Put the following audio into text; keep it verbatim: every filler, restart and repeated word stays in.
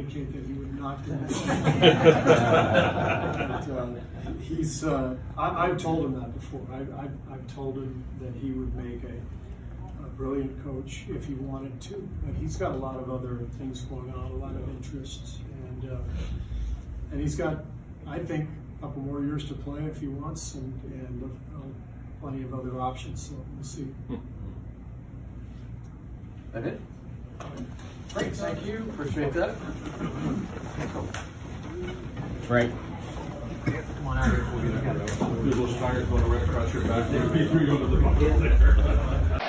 indicate that he would not do that. But, uh, he's, uh, I, I've told him that before. I, I, I've told him that he would make a, a brilliant coach if he wanted to. But he's got a lot of other things going on, a lot of interests, and uh, and he's got, I think, a couple more years to play if he wants, and, and uh, plenty of other options. So we'll see. That it? Great, thank you. Appreciate that. Right. Come on out here. We'll get together. Those tires going to run across your back. There.